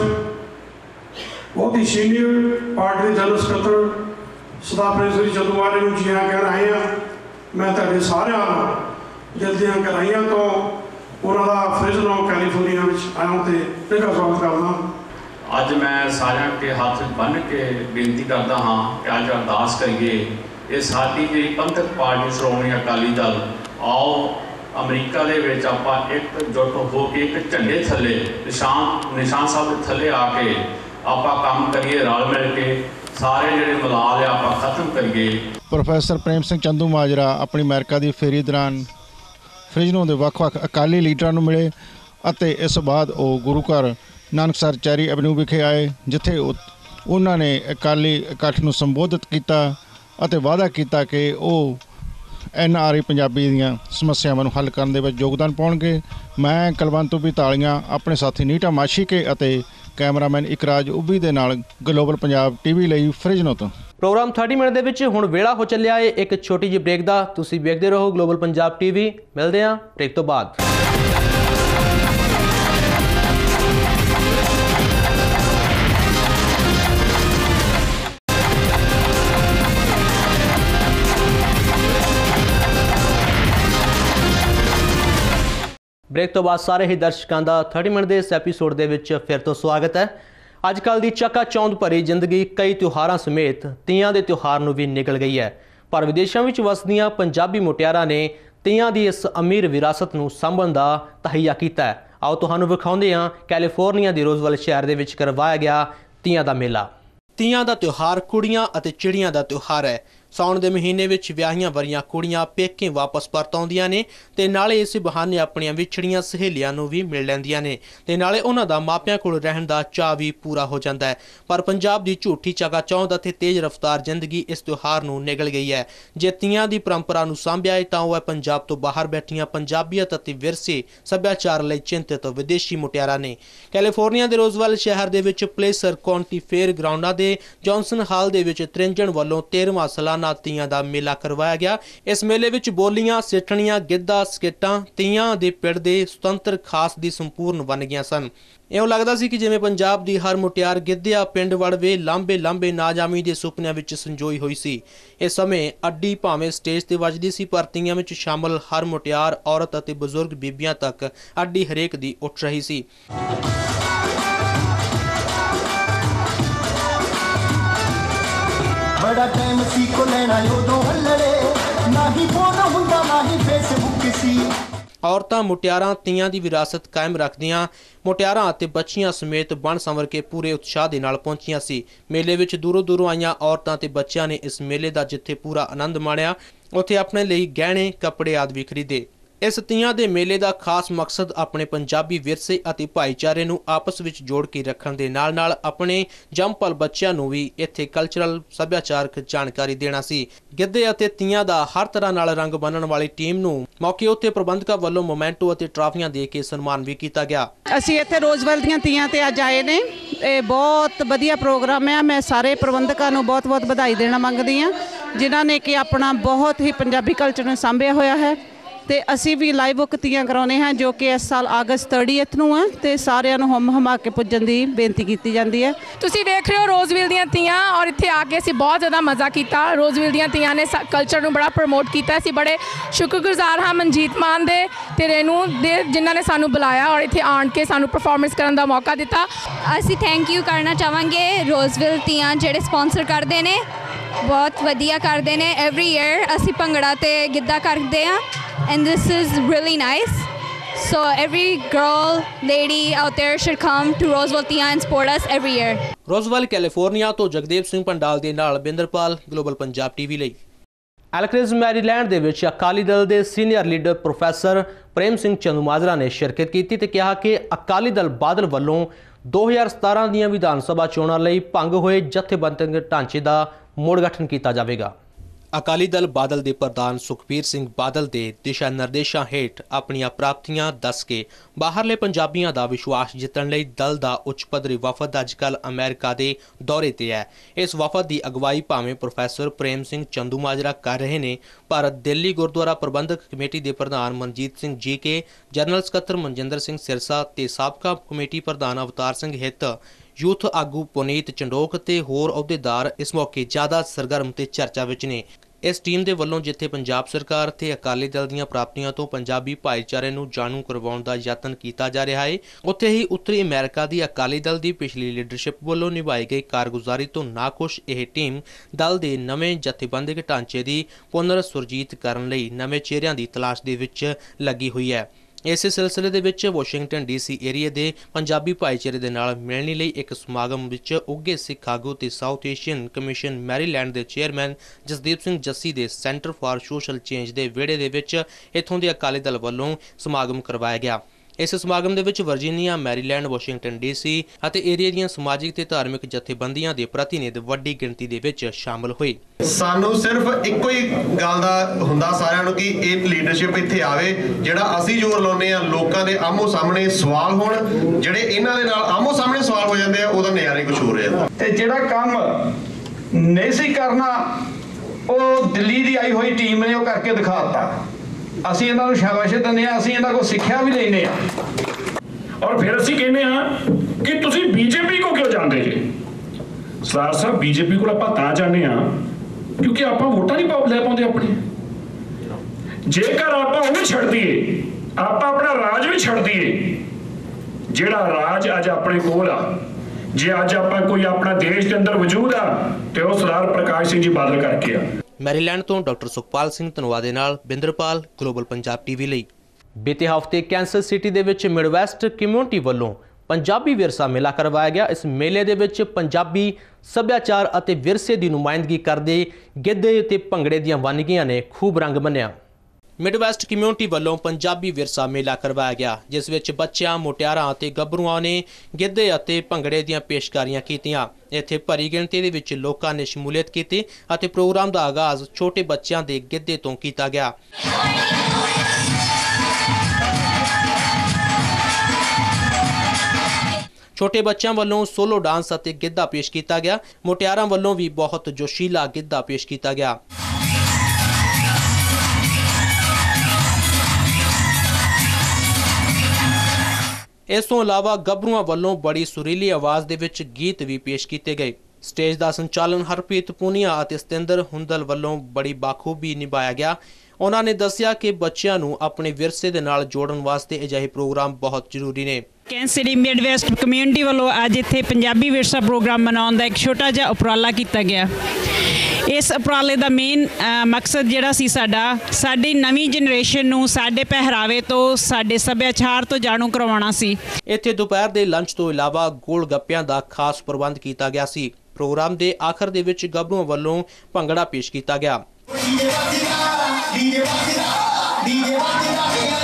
ਬਹੁਤ ਹੀ ਸੀਨੀਅਰ ਪਾਰਟੀ ਦੇ ਜਨਰਲ ਸਕੱਤਰ ਸਰਦਾਰ ਪ੍ਰੇਮ ਸਿੰਘ ਚੰਦੂਮਾਜਰਾ ਨੂੰ ਜੀ ਆਇਆਂ ਕਹਿ ਰਹੇ ਹਾਂ। ਮੈਂ ਤੁਹਾਡੇ ਸਾਰਿਆਂ ਨੂੰ ਦਿਲ ਦੀਆਂ ਗਹਿਰਾਈਆਂ ਤੋਂ ਉਹਨਾਂ ਦਾ ਫ੍ਰਿਜ਼ਨੋ ਕੈਲੀਫੋਰਨੀਆ ਵਿੱਚ ਆਉਣ ਤੇ ਨਿੱਘਾ ਸਵਾਗਤ ਕਰਦਾ। ਅੱਜ ਮੈਂ ਸਾਰਿਆਂ ਕੇ ਹੱਥ ਬੰਨ੍ਹ ਕੇ ਬੇਨਤੀ ਕਰਦਾ ਹਾਂ ਕਿ ਅੱਜ ਅਰਦਾਸ ਕਰੀਏ। ਇਹ ਸਾਡੀ ਜਿਹੜੀ ਪੰਥਕ ਪਾਰਟੀ ਸ਼੍ਰੋਮਣੀ ਅਕਾਲੀ ਦਲ, ਆਓ ਅਮਰੀਕਾ ਦੇ ਵਿੱਚ ਆਪਾਂ ਇੱਕਜੁੱਟ ਹੋ ਕੇ ਇੱਕ ਝੰਡੇ ਥੱਲੇ ਨਿਸ਼ਾਨ ਨਿਸ਼ਾਨ ਸਾਹਿਬ ਦੇ ਥੱਲੇ ਆ ਕੇ ਆਪਾਂ ਕੰਮ ਕਰੀਏ, ਰਲ ਮਿਲ ਕੇ ਸਾਰੇ ਜਿਹੜੇ ਮਲਾਲ ਆ ਆਪਾਂ ਖਤਮ ਕਰੀਏ। ਪ੍ਰੋਫੈਸਰ ਪ੍ਰੇਮ ਸਿੰਘ ਚੰਦੂਮਾਜਰਾ ਆਪਣੀ ਅਮਰੀਕਾ ਦੀ ਫੇਰੀ ਦੌਰਾਨ ਫ੍ਰਿਜ਼ਨੋ ਦੇ ਵੱਖ-ਵੱਖ ਅਕਾਲੀ ਲੀਡਰਾਂ ਨੂੰ ਮਿਲੇ ਅਤੇ ਇਸ ਬਾਅਦ ਉਹ ਗੁਰੂ ਘਰ ਨਾਨਕਸਰ ਚੈਰੀ ਐਵੇਨਿਊ ਵਿਖੇ ਆਏ, ਜਿੱਥੇ ਉਹਨਾਂ ਨੇ ਅਕਾਲੀ ਇਕੱਠ ਨੂੰ ਸੰਬੋਧਿਤ ਕੀਤਾ ਅਤੇ ਵਾਅਦਾ ਕੀਤਾ ਕਿ ਉਹ ਐਨ ਆਰ ਆਈ ਪੰਜਾਬੀ ਦੀਆਂ ਸਮੱਸਿਆਵਾਂ ਨੂੰ ਹੱਲ ਕਰਨ ਦੇ ਵਿੱਚ ਯੋਗਦਾਨ ਪਾਉਣਗੇ। ਮੈਂ ਕੁਲਵੰਤ ਵੀ ਤਾਲੀਆਂ, ਆਪਣੇ ਸਾਥੀ ਨੀਟਾ ਮਾਸ਼ੀਕੇ ਅਤੇ ਕੈਮਰਾਮੈਨ ਇਕਰਾਜ ਉਬੀ ਦੇ ਨਾਲ ਗਲੋਬਲ ਪੰਜਾਬ ਟੀਵੀ ਲਈ ਫ੍ਰਿਜ਼ਨੋ ਤੋਂ। ਪ੍ਰੋਗਰਾਮ तीस ਮਿੰਟ ਦੇ ਵਿੱਚ ਹੁਣ ਵੇਲਾ ਹੋ ਚੱਲਿਆ ਹੈ ਇੱਕ ਛੋਟੀ ਜਿਹੀ ਬ੍ਰੇਕ ਦਾ। ਤੁਸੀਂ ਵੇਖਦੇ ਰਹੋ ਗਲੋਬਲ ਪੰਜਾਬ ਟੀਵੀ। ਮਿਲਦੇ ਹਾਂ ਬ੍ਰੇਕ ਤੋਂ ਬਾਅਦ। ब्रेक तो बाद सारे ही दर्शकों का तीस मिनट के इस एपीसोड के विच फिर तो स्वागत है। अजकल की चका चौंध भरी जिंदगी कई त्योहारों समेत तीयां के त्यौहार नूं भी निकल गई है, पर विदेशों में वसदियां पंजाबी मुटियारां ने तीयां की इस अमीर विरासत नूं सांभण दा तहैया कीता है। आओ तुहानूं विखाउंदे हां कैलीफोर्निया के रोजवेल शहर दे विच करवाया गया तीयां दा मेला। तीयां दा त्यौहार कुड़ियां अते चिड़ियां दा त्यौहार है। साउण के महीने में विआहियां वरियां कुड़ियां पेके वापस परत आउंदियां ने ते नाले इस बहाने अपनियां विछड़ियां सहेलियां नूं भी मिल लैंदियां ने ते नाले उन्हां दा मापियां कोल रहण दा चाਅ भी पूरा हो जांदा है। पर पंजाब दी झूठी चकाचौंध अते तेज रफ्तार जिंदगी इस त्यौहार नूं निगल गई है। जे तीयां दी परंपरा नूं सांभिया है तां ओह है पंजाब तो बाहर बैठियां पंजाबीयत अते विरसे सभ्याचार लई चिंतित विदेशी मुटियारां ने। कैलीफोर्निया दे रोजवेल शहर दे विच प्लेसर काउंटी फेयर ग्राउंडां दे जॉनसन हाल दे विच त्रिंजण वल्लों तेरहवां सालाना तीयां दा मेला करवाया गया। इस मेले विच बोलियां, सिठणियां, गिद्धा, स्किटां तीयां दे पिंड दे सुतंत्र खास दी संपूर्ण बन गईयां सन। इउं लगदा सी कि जिवें पंजाब दी हर मुटियार गिद्धिया पिंड वड़वे लांबे लांबे नाजामी दे सुपनिਆਂ विच संजोई होई सी। इस समय अड्डी भावें स्टेज ते वजदी सी, पर तीयां विच शामिल हर मुटियार, औरत अते बजुर्ग बीबियां तक अड्डी हरेक दी उठ रही सी। बड़ा टाइम सी को लेना उदों हल्लड़े ना ही फोन हुंदा ना ही फेसबुक सी। औरतां मुटियारां तीयां दी विरासत कायम रखदियां मुटियारां अते बच्चियां समेत बण संवर के पूरे उत्साह दे नाल पहुंचियां सी। मेले विच दूरों दूरों आईयां औरतां ते बच्चियां ने इस मेले दा जिथे पूरा आनंद माणिया उत्थे अपने लिए गहने कपड़े आदि भी खरीदे। इस तीयां दे मेले का खास मकसद अपने पंजाबी विरसे अते भाईचारे नूं आपस विच जोड़ के रखण दे नाल नाल अपने जंमपल बच्चों नूं भी इत्थे कल्चरल सभ्याचारक जानकारी देना सी। गिद्धे अते तीयां दा हर तरह नाल रंग बन्नण वाली टीम नूं मौके उत्ते प्रबंधकां वल्लों मोमेंटो अते ट्राफियां दे के सन्मान भी कीता गया। ਅਸੀਂ ਇੱਥੇ ਰੋਜ਼ਵੈਲ ਦੀਆਂ ਤੀਆਂ ਤੇ ਅੱਜ ਆਏ ਨੇ। ਇਹ ਬਹੁਤ ਵਧੀਆ ਪ੍ਰੋਗਰਾਮ ਹੈ। ਮੈਂ ਸਾਰੇ ਪ੍ਰਬੰਧਕਾਂ ਨੂੰ ਬਹੁਤ ਬਹੁਤ ਵਧਾਈ ਦੇਣਾ ਮੰਗਦੀ ਹਾਂ ਜਿਨ੍ਹਾਂ ਨੇ ਕਿ ਆਪਣਾ ਬਹੁਤ ਹੀ ਪੰਜਾਬੀ ਕਲਚਰ ਨੂੰ ਸਾਂਭਿਆ ਹੋਇਆ ਹੈ ਤੇ ਅਸੀਂ ਵੀ ਲਾਈਵ ਬੁੱਕ ਤੀਆਂ ਕਰਾਉਣੇ ਹਾਂ ਜੋ ਕਿ ਇਸ ਸਾਲ ਅਗਸਤ ਤੀਹ ਨੂੰ ਹੈ ਤੇ ਸਾਰਿਆਂ ਨੂੰ ਹਮ ਹਮਾ ਕੇ ਪੁੱਜਣ ਦੀ ਬੇਨਤੀ ਕੀਤੀ ਜਾਂਦੀ ਹੈ। ਤੁਸੀਂ ਦੇਖ ਰਹੇ ਹੋ ਰੋਜ਼ਵਿਲ ਦੀਆਂ ਤੀਆਂ ਔਰ ਇੱਥੇ ਆ ਕੇ ਅਸੀਂ ਬਹੁਤ ਜ਼ਿਆਦਾ ਮਜ਼ਾ ਕੀਤਾ। ਰੋਜ਼ਵਿਲ ਦੀਆਂ ਤੀਆਂ ਨੇ ਕਲਚਰ ਨੂੰ ਬੜਾ ਪ੍ਰਮੋਟ ਕੀਤਾ। ਅਸੀਂ ਬੜੇ ਸ਼ੁਕਰਗੁਜ਼ਾਰ ਹਾਂ ਮਨਜੀਤ ਮਾਨ ਦੇ ਤੇ ਰੇਨੂ ਦੇ ਜਿਨ੍ਹਾਂ ਨੇ ਸਾਨੂੰ ਬੁਲਾਇਆ ਔਰ ਇੱਥੇ ਆਣ ਕੇ ਸਾਨੂੰ ਪਰਫਾਰਮੈਂਸ ਕਰਨ ਦਾ ਮੌਕਾ ਦਿੱਤਾ। ਅਸੀਂ ਥੈਂਕ ਯੂ ਕਰਨਾ ਚਾਹਾਂਗੇ ਰੋਜ਼ਵਿਲ ਤੀਆਂ ਜਿਹੜੇ ਸਪਾਂਸਰ ਕਰਦੇ ਨੇ ਬਹੁਤ ਵਧੀਆ ਕਰਦੇ ਨੇ। ਐਵਰੀ ਈਅਰ ਅਸੀਂ ਭੰਗੜਾ ਤੇ ਗਿੱਧਾ ਕਰਦੇ ਹਾਂ and this is really nice, so every girl lady out there should come to Roseville Tia and support us every year. Roseville California तो जगदेव सिंह पंडाल दे नाल बिंदरपाल ग्लोबल पंजाब टीवी ਲਈ। ਐਲਕ੍ਰਿਜ ਮੈਰੀਲੈਂਡ ਦੇ ਵਿੱਚ ਅਕਾਲੀ ਦਲ ਦੇ senior leader professor Prem Singh Chandumajra ਨੇ ਸ਼ਿਰਕਤ ਕੀਤੀ ਤੇ ਕਿਹਾ ਕਿ ਅਕਾਲੀ ਦਲ ਬਾਦਲ ਵੱਲੋਂ ਦੋ ਹਜ਼ਾਰ ਸਤਾਰਾਂ ਦੀਆਂ ਵਿਧਾਨ ਸਭਾ ਚੋਣਾਂ ਲਈ ਭੰਗ ਹੋਏ ਜਥੇਬੰਦਕ ਢਾਂਚੇ ਦਾ ਮੁੜ ਗਠਨ ਕੀਤਾ ਜਾਵੇਗਾ। ਅਕਾਲੀ ਦਲ ਬਾਦਲ ਦੇ ਪ੍ਰਧਾਨ ਸੁਖਬੀਰ ਸਿੰਘ ਬਾਦਲ ਦੇ ਦਿਸ਼ਾ ਨਿਰਦੇਸ਼ਾਂ ਹੇਠ ਆਪਣੀਆਂ ਪ੍ਰਾਪਤੀਆਂ ਦੱਸ ਕੇ ਬਾਹਰਲੇ ਪੰਜਾਬੀਆਂ ਦਾ ਵਿਸ਼ਵਾਸ ਜਿੱਤਣ ਲਈ ਦਲ ਦਾ ਉੱਚ ਪੱਧਰੀ ਵਫਦ ਅੱਜ ਕੱਲ੍ਹ ਅਮਰੀਕਾ ਦੇ ਦੌਰੇ ਤੇ ਹੈ। ਇਸ ਵਫਦ ਦੀ ਅਗਵਾਈ ਭਾਵੇਂ ਪ੍ਰੋਫੈਸਰ ਪ੍ਰੇਮ ਸਿੰਘ ਚੰਦੂਮਾਜਰਾ ਕਰ ਰਹੇ ਨੇ ਪਰ ਦਿੱਲੀ ਗੁਰਦੁਆਰਾ ਪ੍ਰਬੰਧਕ ਕਮੇਟੀ ਦੇ ਪ੍ਰਧਾਨ ਮਨਜੀਤ ਸਿੰਘ ਜੀ ਕੇ, ਜਨਰਲ ਸਕੱਤਰ ਮਨਜਿੰਦਰ ਸਿੰਘ ਸਿਰਸਾ ਤੇ ਸਾਬਕਾ ਕਮੇਟੀ ਪ੍ਰਧਾਨ ਅਵਤਾਰ ਸਿੰਘ ਹਿੱਤ, ਯੂਥ ਆਗੂ ਪੁਨੀਤ ਚੰਡੋਕ ਤੇ ਹੋਰ ਅਹੁਦੇਦਾਰ ਇਸ ਮੌਕੇ ਜ਼ਿਆਦਾ ਸਰਗਰਮ ਤੇ ਚਰਚਾ ਵਿੱਚ ਨੇ। ਇਸ ਟੀਮ ਦੇ ਵੱਲੋਂ ਜਿੱਥੇ ਪੰਜਾਬ ਸਰਕਾਰ ਤੇ ਅਕਾਲੀ ਦਲ ਦੀਆਂ ਪ੍ਰਾਪਤੀਆਂ ਤੋਂ ਪੰਜਾਬੀ ਭਾਈਚਾਰੇ ਨੂੰ ਜਾਣੂ ਕਰਵਾਉਣ ਦਾ ਯਤਨ ਕੀਤਾ ਜਾ ਰਿਹਾ ਹੈ, ਉੱਥੇ ਹੀ ਉੱਤਰੀ ਅਮਰੀਕਾ ਦੀ ਅਕਾਲੀ ਦਲ ਦੀ ਪਿਛਲੀ ਲੀਡਰਸ਼ਿਪ ਵੱਲੋਂ ਨਿਭਾਈ ਗਈ ਕਾਰਗੁਜ਼ਾਰੀ ਤੋਂ ਨਾਖੁਸ਼ ਇਹ ਟੀਮ ਦਲ ਦੇ ਨਵੇਂ ਜਥੇਬੰਦਕ ਢਾਂਚੇ ਦੀ ਪੁਨਰ ਸੁਰਜੀਤ ਕਰਨ ਲਈ ਨਵੇਂ ਚਿਹਰਿਆਂ ਦੀ ਤਲਾਸ਼ ਦੇ ਵਿੱਚ ਲੱਗੀ ਹੋਈ ਹੈ। ਇਸੇ ਸਿਲਸਿਲੇ ਦੇ ਵਿੱਚ ਵਾਸ਼ਿੰਗਟਨ ਡੀਸੀ ਏਰੀਏ ਦੇ ਪੰਜਾਬੀ ਭਾਈਚਾਰੇ ਦੇ ਨਾਲ ਮਿਲਣ ਲਈ ਇੱਕ ਸਮਾਗਮ ਵਿੱਚ ਉੱਘੇ ਸਿੱਖ ਆਗੂ ਤੇ ਸਾਊਥ ਏਸ਼ੀਅਨ ਕਮਿਸ਼ਨ ਮੈਰੀਲੈਂਡ ਦੇ ਚੇਅਰਮੈਨ ਜਸਦੀਪ ਸਿੰਘ ਜੱਸੀ ਦੇ ਸੈਂਟਰ ਫਾਰ ਸੋਸ਼ਲ ਚੇਂਜ ਦੇ ਵਿਹੜੇ ਦੇ ਵਿੱਚ ਇੱਥੋਂ ਦੇ ਅਕਾਲੀ ਦਲ ਵੱਲੋਂ ਸਮਾਗਮ ਕਰਵਾਇਆ ਗਿਆ। ਇਸ ਸਮਾਗਮ ਦੇ ਵਿੱਚ ਵਰਜੀਨੀਆ, ਮੈਰੀਲੈਂਡ, ਵਾਸ਼ਿੰਗਟਨ ਡੀਸੀ ਅਤੇ ਏਰੀਆ ਦੀਆਂ ਸਮਾਜਿਕ ਤੇ ਧਾਰਮਿਕ ਜਥੇਬੰਦੀਆਂ ਦੇ ਪ੍ਰਤੀਨਿਧ ਵੱਡੀ ਗਿਣਤੀ ਦੇ ਵਿੱਚ ਸ਼ਾਮਲ ਹੋਏ। ਸਾਨੂੰ ਸਿਰਫ ਇੱਕੋ ਹੀ ਗੱਲ ਦਾ ਹੁੰਦਾ ਸਾਰਿਆਂ ਨੂੰ ਕਿ ਇਹ ਲੀਡਰਸ਼ਿਪ ਇੱਥੇ ਆਵੇ, ਜਿਹੜਾ ਅਸੀਂ ਜ਼ੋਰ ਲਾਉਂਦੇ ਆ ਲੋਕਾਂ ਦੇ ਆਮੋ ਸਾਹਮਣੇ ਸਵਾਲ ਹੋਣ, ਜਿਹੜੇ ਇਹਨਾਂ ਦੇ ਨਾਲ ਆਮੋ ਸਾਹਮਣੇ ਸਵਾਲ ਹੋ ਜਾਂਦੇ ਆ ਉਹਦਾ ਨਜ਼ਾਰਾ ਕੁਝ ਹੋ ਰਿਹਾ। ਤੇ ਜਿਹੜਾ ਕੰਮ ਨਹੀਂ ਸੀ ਕਰਨਾ ਉਹ ਦਿੱਲੀ ਦੀ ਆਈ ਹੋਈ ਟੀਮ ਨੇ ਉਹ ਕਰਕੇ ਦਿਖਾਤਾ। ਅਸੀਂ ਇਹਨਾਂ ਨੂੰ ਸ਼ਾਬਾਸ਼ ਦਿੰਦੇ ਹਾਂ, ਅਸੀਂ ਇਹਨਾਂ ਕੋਲ ਸਿੱਖਿਆ ਵੀ ਲੈਂਦੇ ਹਾਂ ਔਰ ਫਿਰ ਅਸੀਂ ਕਹਿੰਦੇ ਹਾਂ ਕਿ ਤੁਸੀਂ ਬੀਜੇਪੀ ਕੋ ਕਿਉਂ ਜਾਂਦੇ ਜੇ। ਸਰਦਾਰ ਸਾਹਿਬ ਬੀਜੇਪੀ ਕੋਲ ਆਪਾਂ ਤਾਂ ਜਾਂਦੇ ਹਾਂ ਕਿਉਂਕਿ ਆਪਾਂ ਵੋਟਾਂ ਨਹੀਂ ਲੈ ਪਾਉਂਦੇ ਆਪਣੀ। ਜੇਕਰ ਆਪਾਂ ਉਹ ਵੀ ਛੱਡ ਦਈਏ, ਆਪਾਂ ਆਪਣਾ ਰਾਜ ਵੀ ਛੱਡ ਦਈਏ, ਜਿਹੜਾ ਰਾਜ ਅੱਜ ਆਪਣੇ ਕੋਲ ਆ, ਜੇ ਅੱਜ ਆਪਾਂ ਕੋਈ ਆਪਣਾ ਦੇਸ਼ ਦੇ ਅੰਦਰ ਵਜੂਦ ਆ ਤੇ ਉਹ ਸਰਦਾਰ ਪ੍ਰਕਾਸ਼ ਸਿੰਘ ਜੀ ਬਾਦਲ ਕਰਕੇ ਆ। ਮੈਰੀਲੈਂਡ ਤੋਂ ਡਾਕਟਰ ਸੁਖਪਾਲ ਸਿੰਘ ਧਨੋਆ ਦੇ ਨਾਲ ਬਿੰਦਰਪਾਲ ਗਲੋਬਲ ਪੰਜਾਬ ਟੀਵੀ ਲਈ। ਬੀਤੇ ਹਫ਼ਤੇ ਕੈਂਸਰ ਸਿਟੀ ਦੇ ਵਿੱਚ ਮਿਡਵੈਸਟ ਕਮਿਊਨਿਟੀ ਵੱਲੋਂ ਪੰਜਾਬੀ ਵਿਰਸਾ ਮੇਲਾ ਕਰਵਾਇਆ ਗਿਆ। ਇਸ ਮੇਲੇ ਦੇ ਵਿੱਚ ਪੰਜਾਬੀ ਸੱਭਿਆਚਾਰ ਅਤੇ ਵਿਰਸੇ ਦੀ ਨੁਮਾਇੰਦਗੀ ਕਰਦੇ ਗਿੱਧੇ ਤੇ ਭੰਗੜੇ ਦੀਆਂ ਵੰਨਗੀਆਂ ਨੇ ਖੂਬ ਰੰਗ ਬੰਨਿਆ। ਮਿਡਵੈਸਟ ਕਮਿਊਨਿਟੀ ਵੱਲੋਂ ਪੰਜਾਬੀ ਵਿਰਸਾ ਮੇਲਾ ਕਰਵਾਇਆ ਗਿਆ ਜਿਸ ਵਿੱਚ ਬੱਚਿਆਂ, ਮੁਟਿਆਰਾਂ ਅਤੇ ਗੱਭਰੂਆਂ ਨੇ ਗਿੱਧੇ ਅਤੇ ਭੰਗੜੇ ਦੀਆਂ ਪੇਸ਼ਕਾਰੀਆਂ ਕੀਤੀਆਂ। ਇੱਥੇ ਭਰੀ ਗਿਣਤੀ ਦੇ ਵਿੱਚ ਲੋਕਾਂ ਨੇ ਸ਼ਮੂਲੀਅਤ ਕੀਤੀ ਅਤੇ ਪ੍ਰੋਗਰਾਮ ਦਾ ਆਗਾਜ਼ ਛੋਟੇ ਬੱਚਿਆਂ ਦੇ ਗਿੱਧੇ ਤੋਂ ਕੀਤਾ ਗਿਆ। ਛੋਟੇ ਬੱਚਿਆਂ ਵੱਲੋਂ ਸੋਲੋ ਡਾਂਸ ਅਤੇ ਗਿੱਧਾ ਪੇਸ਼ ਕੀਤਾ ਗਿਆ। ਮੁਟਿਆਰਾਂ ਵੱਲੋਂ ਵੀ ਬਹੁਤ ਜੋਸ਼ੀਲਾ ਗਿੱਧਾ ਪੇਸ਼ ਕੀਤਾ ਗਿਆ। ਇਸ ਤੋਂ ਇਲਾਵਾ ਗੱਭਰੂਆਂ ਵੱਲੋਂ ਬੜੀ ਸੁਰੀਲੀ ਆਵਾਜ਼ ਦੇ ਵਿੱਚ ਗੀਤ ਵੀ ਪੇਸ਼ ਕੀਤੇ ਗਏ। ਸਟੇਜ ਦਾ ਸੰਚਾਲਨ ਹਰਪ੍ਰੀਤ ਪੂਨੀਆ ਅਤੇ ਸਤਿੰਦਰ ਹੁੰਦਲ ਵੱਲੋਂ ਬੜੀ ਬਾਖੂਬੀ ਨਿਭਾਇਆ ਗਿਆ। ਉਹਨਾਂ ਨੇ ਦੱਸਿਆ ਕਿ ਬੱਚਿਆਂ ਨੂੰ ਆਪਣੇ ਵਿਰਸੇ ਦੇ ਨਾਲ ਜੋੜਨ ਵਾਸਤੇ ਅਜਿਹੇ ਪ੍ਰੋਗਰਾਮ ਬਹੁਤ ਜ਼ਰੂਰੀ ਨੇ। ਕੈਂਸਰ ਸਿਟੀ ਮਿਡਵੈਸਟ ਕਮਿਊਨਿਟੀ ਵੱਲੋਂ ਅੱਜ ਇੱਥੇ ਪੰਜਾਬੀ ਵਿਰਸਾ ਪ੍ਰੋਗਰਾਮ ਮਨਾਉਣ ਦਾ ਇੱਕ ਛੋਟਾ ਜਿਹਾ ਉਪਰਾਲਾ ਕੀਤਾ ਗਿਆ। ਇਸ ਉਪਰਾਲੇ ਦਾ ਮੇਨ ਮਕਸਦ ਜਿਹੜਾ ਸੀ ਸਾਡਾ ਸਾਡੀ ਨਵੀਂ ਜਨਰੇਸ਼ਨ ਨੂੰ ਸਾਡੇ ਪਹਿਰਾਵੇ ਤੋਂ, ਸਾਡੇ ਸੱਭਿਆਚਾਰ ਤੋਂ ਜਾਣੂ ਕਰਵਾਉਣਾ ਸੀ। ਇੱਥੇ ਦੁਪਹਿਰ ਦੇ ਲੰਚ ਤੋਂ ਇਲਾਵਾ ਗੋਲ ਗੱਪਿਆਂ ਦਾ ਖਾਸ ਪ੍ਰਬੰਧ ਕੀਤਾ ਗਿਆ ਸੀ। ਪ੍ਰੋਗਰਾਮ ਦੇ ਆਖਰ ਦੇ ਵਿੱਚ ਗੱਭਰੂਆਂ ਵੱਲੋਂ ਭੰਗੜਾ ਪੇਸ਼ ਕੀਤਾ ਗਿਆ।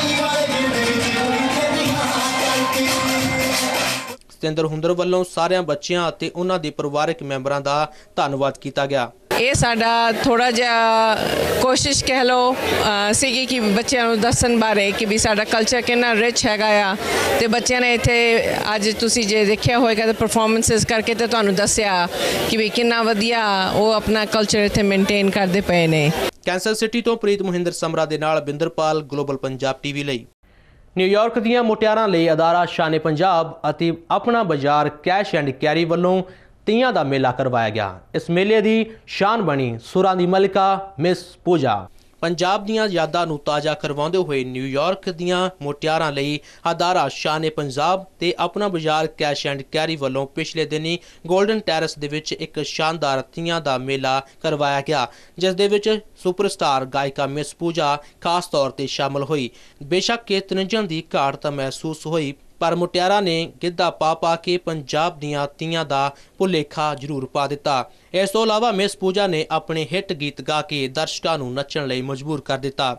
ਸਤਿੰਦਰ ਹੁੰਦਰ ਵੱਲੋਂ ਸਾਰਿਆਂ ਬੱਚਿਆਂ ਅਤੇ ਉਹਨਾਂ ਦੇ ਪਰਿਵਾਰਕ ਮੈਂਬਰਾਂ ਦਾ ਧੰਨਵਾਦ ਕੀਤਾ ਗਿਆ। ਇਹ ਸਾਡਾ ਥੋੜਾ ਜਿਹਾ ਕੋਸ਼ਿਸ਼ ਕਹਿ ਲਓ ਸੀਗੀ ਕਿ ਬੱਚਿਆਂ ਨੂੰ ਦੱਸਣ ਬਾਰੇ ਕਿ ਵੀ ਸਾਡਾ ਕਲਚਰ ਕਿੰਨਾ ਰਿਚ ਹੈਗਾ ਆ, ਤੇ ਬੱਚਿਆਂ ਨੇ ਇੱਥੇ ਅੱਜ ਤੁਸੀਂ ਜੇ ਦੇਖਿਆ ਹੋਏਗਾ ਤਾਂ ਪਰਫਾਰਮੈਂਸਿਸ ਕਰਕੇ ਤੇ ਤੁਹਾਨੂੰ ਦੱਸਿਆ ਕਿ ਵੀ ਕਿੰਨਾ ਵਧੀਆ ਉਹ ਆਪਣਾ ਕਲਚਰ ਇੱਥੇ ਮੇਨਟੇਨ ਕਰਦੇ ਪਏ ਨੇ। ਕੈਂਸਰ ਸਿਟੀ ਤੋਂ ਪ੍ਰੀਤ ਮਹਿੰਦਰ ਸਮਰਾ ਦੇ ਨਾਲ ਬਿੰਦਰਪਾਲ, ਗਲੋਬਲ ਪੰਜਾਬ ਟੀਵੀ ਲਈ। ਨਿਊਯਾਰਕ ਦੀਆਂ ਮੁਟਿਆਰਾਂ ਲਈ ਅਦਾਰਾ ਸ਼ਾਨੇ ਪੰਜਾਬ ਅਤੇ ਆਪਣਾ ਬਾਜ਼ਾਰ ਕੈਸ਼ ਐਂਡ ਕੈਰੀ ਵੱਲੋਂ ਤੀਆਂ ਦਾ ਮੇਲਾ ਕਰਵਾਇਆ ਗਿਆ। ਇਸ ਮੇਲੇ ਦੀ ਸ਼ਾਨ ਬਣੀ ਸੁਰਾਂ ਦੀ ਮਲਿਕਾ ਮਿਸ ਪੂਜਾ। ਪੰਜਾਬ ਦੀਆਂ ਯਾਦਾਂ ਨੂੰ ਤਾਜ਼ਾ ਕਰਵਾਉਂਦੇ ਹੋਏ ਨਿਊਯਾਰਕ ਦੀਆਂ ਮੁਟਿਆਰਾਂ ਲਈ ਅਦਾਰਾ ਸ਼ਾਨੇ ਪੰਜਾਬ ਤੇ ਆਪਣਾ ਬਾਜ਼ਾਰ ਕੈਸ਼ ਐਂਡ ਕੈਰੀ ਵੱਲੋਂ ਪਿਛਲੇ ਦਿਨੀ ਗੋਲਡਨ ਟੈਰੇਸ ਦੇ ਵਿੱਚ ਇੱਕ ਸ਼ਾਨਦਾਰ ਤੀਆਂ ਦਾ ਮੇਲਾ ਕਰਵਾਇਆ ਗਿਆ, ਜਿਸ ਦੇ ਵਿੱਚ ਸੁਪਰਸਟਾਰ ਗਾਇਕਾ ਮਿਸ ਪੂਜਾ ਖਾਸ ਤੌਰ ਤੇ ਸ਼ਾਮਲ ਹੋਈ। ਬੇਸ਼ੱਕ ਇਹ ਤਨਜਨ ਦੀ ਘਾਟ ਤਾਂ ਮਹਿਸੂਸ ਹੋਈ, ਪਰ ਮੁਟਿਆਰਾਂ ਨੇ ਗਿੱਧਾ ਪਾ ਪਾ ਕੇ ਪੰਜਾਬ ਦੀਆਂ ਤੀਆਂ ਦਾ ਭੁਲੇਖਾ ਜ਼ਰੂਰ ਪਾ ਦਿੱਤਾ। ਇਸ ਤੋਂ ਇਲਾਵਾ ਮਿਸ ਪੂਜਾ ਨੇ ਆਪਣੇ ਹਿੱਟ ਗੀਤ ਗਾ ਕੇ ਦਰਸ਼ਕਾਂ ਨੂੰ ਨੱਚਣ ਲਈ ਮਜਬੂਰ ਕਰ ਦਿੱਤਾ।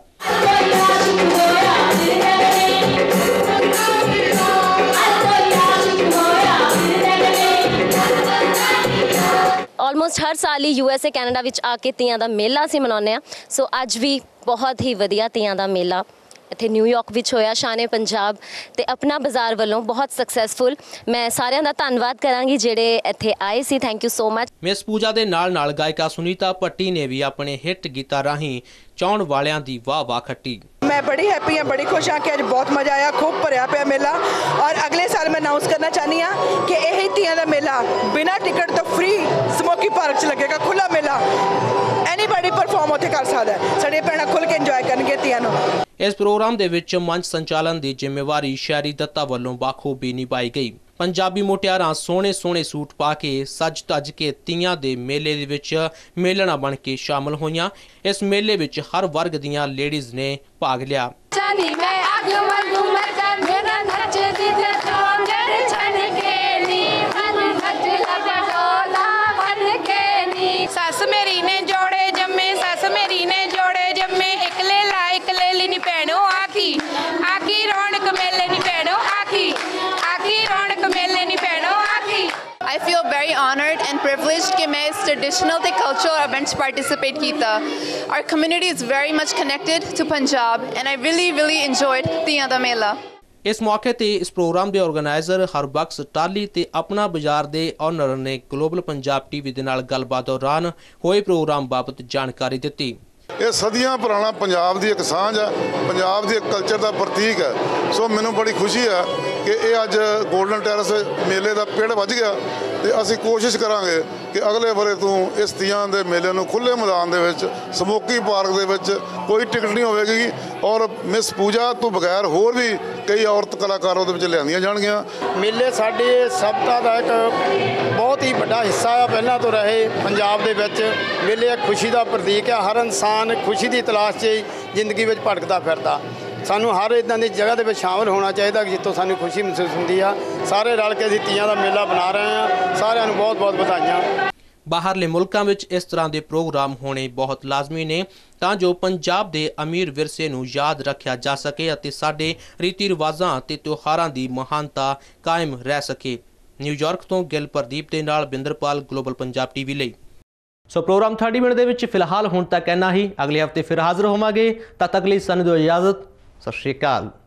ਆਲਮੋਸਟ ਹਰ ਸਾਲ ਹੀ ਯੂ ਐਸ ਏ ਕੈਨੇਡਾ ਵਿੱਚ ਆ ਕੇ ਤੀਆਂ ਦਾ ਮੇਲਾ ਅਸੀਂ ਮਨਾਉਂਦੇ ਹਾਂ। ਸੋ ਅੱਜ ਵੀ ਬਹੁਤ ਹੀ ਵਧੀਆ ਤੀਆਂ ਦਾ ਮੇਲਾ ਇੱਥੇ ਨਿਊਯਾਰਕ ਵਿੱਚ ਹੋਇਆ। ਸ਼ਾਨੇ ਪੰਜਾਬ ਤੇ ਆਪਣਾ ਬਾਜ਼ਾਰ ਵੱਲੋਂ ਬਹੁਤ ਸਕਸੈਸਫੁਲ। ਮੈਂ ਸਾਰਿਆਂ ਦਾ ਧੰਨਵਾਦ ਕਰਾਂਗੀ ਜਿਹੜੇ ਇੱਥੇ ਆਏ ਸੀ। Thank you so much. Miss Pooja ਦੇ ਨਾਲ ਨਾਲ ਗਾਇਕਾ ਸੁਨੀਤਾ ਭੱਟੀ ਨੇ ਵੀ ਆਪਣੇ ਹਿੱਟ ਗੀਤਾਂ ਰਾਹੀਂ ਚਾਹੁਣ ਵਾਲਿਆਂ ਦੀ ਵਾਹ ਵਾਹ ਖੱਟੀ। मैं बड़ी हैप्पी हाँ, बड़ी खुश हाँ कि अज बहुत मज़ा आया, खूब भरिया पिया मेला। और अगले साल मैं अनाउंस करना चाहनी हाँ कि यही तियां दा मेला बिना टिकट तो फ्री समोकी पार्क च लगेगा, खुला मेला। एनीबॉडी परफॉर्म उत्थे कर सकदा है। साडियां भैणां खुल के इंजॉय करनगे तियां नूं। इस प्रोग्राम दे विच मंच संचालन की जिम्मेवारी शहरी दत्ता वालों बाखूबी निभाई गई। पंजाबी मुटियारां सोहणे सोहणे सूट पा के सज धज के तीयां दे मेले दे विच मेलना बन के शामिल होईयां। इस मेले विच हर वर्ग दीयां लेडीज़ ने भाग लिया। सस मेरी ने जोड़े जम्मे, सस मेरी ने जोड़े जम्मे, इकले ला इकले ली नी भैणो आखी आखी रौनक मेले नी भैणो आखी आखी रौनक मेले नी भैणो आखी। I feel very honored and privileged कि मैं इस traditional ते cultural events participate कीता। Our community is very much connected to Punjab and I really really enjoyed तियां दा मेला। इस मौके ते इस प्रोग्राम के ऑर्गेनाइजर हरबख्श टाली ते अपना बाजार के ओनर ने ग्लोबल पंजाब टीवी दे नाल गलबात दौरान होए प्रोग्राम बाबत जानकारी दी। ਇਹ ਸਦੀਆਂ ਪੁਰਾਣਾ ਪੰਜਾਬ ਦੀ ਇੱਕ ਸਾਂਝ ਹੈ, ਪੰਜਾਬ ਦੇ ਕਲਚਰ ਦਾ ਪ੍ਰਤੀਕ ਹੈ। ਸੋ ਮੈਨੂੰ ਬੜੀ ਖੁਸ਼ੀ ਹੈ ਕਿ ਇਹ ਅੱਜ ਗੋਲਡਨ ਟੈਰੇਸ ਮੇਲੇ ਦਾ ਪੇੜ ਵੱਜ ਗਿਆ ਤੇ ਅਸੀਂ ਕੋਸ਼ਿਸ਼ ਕਰਾਂਗੇ ਕਿ ਅਗਲੇ ਵਰੇ ਤੋਂ ਇਸ ਤੀਆਂ ਦੇ ਮੇਲੇ ਨੂੰ ਖੁੱਲੇ ਮੈਦਾਨ ਦੇ ਵਿੱਚ ਸਮੋਕੀ ਪਾਰਕ ਦੇ ਵਿੱਚ ਕੋਈ ਟਿਕਟ ਨਹੀਂ ਹੋਵੇਗੀ ਔਰ ਮਿਸ ਪੂਜਾ ਤੋਂ ਬਗੈਰ ਹੋਰ ਵੀ ਕਈ ਔਰਤ ਕਲਾਕਾਰ ਉਹਦੇ ਵਿੱਚ ਲਿਆਂਦੀਆਂ ਜਾਣਗੀਆਂ। ਮੇਲੇ ਸਾਡੇ ਸਭਤਾ ਦਾ ਇੱਕ ਬਹੁਤ ਹੀ ਵੱਡਾ ਹਿੱਸਾ ਆ, ਪਹਿਲਾਂ ਤੋਂ ਰਹੇ ਪੰਜਾਬ ਦੇ ਵਿੱਚ ਮੇਲੇ ਇੱਕ ਖੁਸ਼ੀ ਦਾ ਪ੍ਰਤੀਕ ਆ। ਹਰ ਇਨਸਾਨ ਖੁਸ਼ੀ ਦੀ ਤਲਾਸ਼ 'ਚ ਜ਼ਿੰਦਗੀ ਵਿੱਚ ਭਟਕਦਾ ਫਿਰਦਾ। ਸਾਨੂੰ ਹਰ ਇਦਾਂ ਦੀ ਜਗ੍ਹਾ ਦੇ ਵਿੱਚ ਸ਼ਾਮਲ ਹੋਣਾ ਚਾਹੀਦਾ ਜਿੱਥੋਂ ਸਾਨੂੰ ਖੁਸ਼ੀ ਮਹਿਸੂਸ ਹੁੰਦੀ ਆ। ਸਾਰੇ ਰਲ ਕੇ ਅਸੀਂ ਤੀਆਂ ਦਾ ਮੇਲਾ ਬਣਾ ਰਹੇ ਹਾਂ। ਸਾਰਿਆਂ ਨੂੰ ਬਹੁਤ ਬਹੁਤ ਵਧਾਈਆਂ। ਬਾਹਰਲੇ ਮੁਲਕਾਂ ਵਿੱਚ ਇਸ ਤਰ੍ਹਾਂ ਦੇ ਪ੍ਰੋਗਰਾਮ ਹੋਣੇ ਬਹੁਤ ਲਾਜ਼ਮੀ ਨੇ ਤਾਂ ਜੋ ਪੰਜਾਬ ਦੇ ਅਮੀਰ ਵਿਰਸੇ ਨੂੰ ਯਾਦ ਰੱਖਿਆ ਜਾ ਸਕੇ ਅਤੇ ਸਾਡੇ ਰੀਤੀ ਰਿਵਾਜ਼ਾਂ ਅਤੇ ਤਿਉਹਾਰਾਂ ਦੀ ਮਹਾਨਤਾ ਕਾਇਮ ਰਹਿ ਸਕੇ। ਨਿਊਯਾਰਕ ਤੋਂ ਗਿਲ ਪ੍ਰਦੀਪ ਦੇ ਨਾਲ ਬਿੰਦਰਪਾਲ, ਗਲੋਬਲ ਪੰਜਾਬ ਟੀਵੀ ਲਈ। ਸੋ ਪ੍ਰੋਗਰਾਮ ਥਰਟੀ ਮਿੰਟ ਦੇ ਵਿੱਚ ਫਿਲਹਾਲ ਹੁਣ ਤੱਕ ਇੰਨਾ ਹੀ। ਅਗਲੇ ਹਫਤੇ ਫਿਰ ਹਾਜ਼ਰ ਹੋਵਾਂਗੇ। ਤਦ ਤੱਕ ਲਈ ਸਾਨੂੰ ਦਿਓ ਇਜਾਜ਼ਤ। ਸਤਿ ਸ਼੍ਰੀ ਅਕਾਲ।